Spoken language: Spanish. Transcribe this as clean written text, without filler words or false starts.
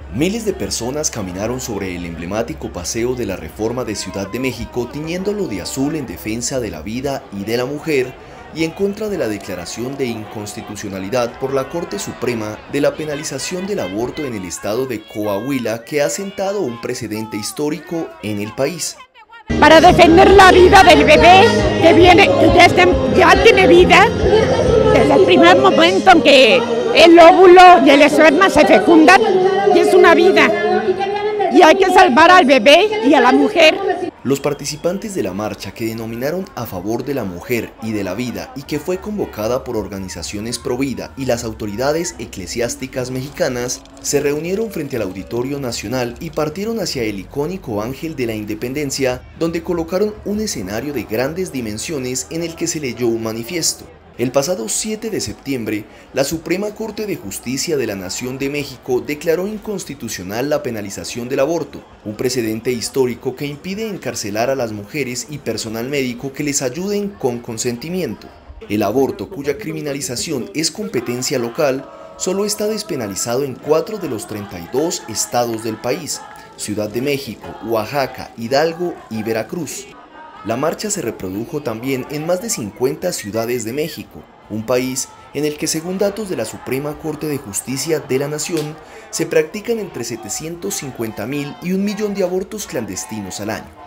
Miles de personas caminaron sobre el emblemático Paseo de la Reforma de Ciudad de México, tiñéndolo de azul en defensa de la vida y de la mujer y en contra de la declaración de inconstitucionalidad por la Corte Suprema de la penalización del aborto en el estado de Coahuila, que ha sentado un precedente histórico en el país. Para defender la vida del bebé que ya tiene vida, desde el primer momento en que el óvulo y el esperma se fecundan, y es una vida, y hay que salvar al bebé y a la mujer. Los participantes de la marcha, que denominaron a favor de la mujer y de la vida y que fue convocada por organizaciones pro vida y las autoridades eclesiásticas mexicanas, se reunieron frente al Auditorio Nacional y partieron hacia el icónico Ángel de la Independencia, donde colocaron un escenario de grandes dimensiones en el que se leyó un manifiesto. El pasado 7 de septiembre, la Suprema Corte de Justicia de la Nación de México declaró inconstitucional la penalización del aborto, un precedente histórico que impide encarcelar a las mujeres y personal médico que les ayuden con consentimiento. El aborto, cuya criminalización es competencia local, solo está despenalizado en 4 de los 32 estados del país: Ciudad de México, Oaxaca, Hidalgo y Veracruz. La marcha se reprodujo también en más de 50 ciudades de México, un país en el que, según datos de la Suprema Corte de Justicia de la Nación, se practican entre 750,000 y 1 millón de abortos clandestinos al año.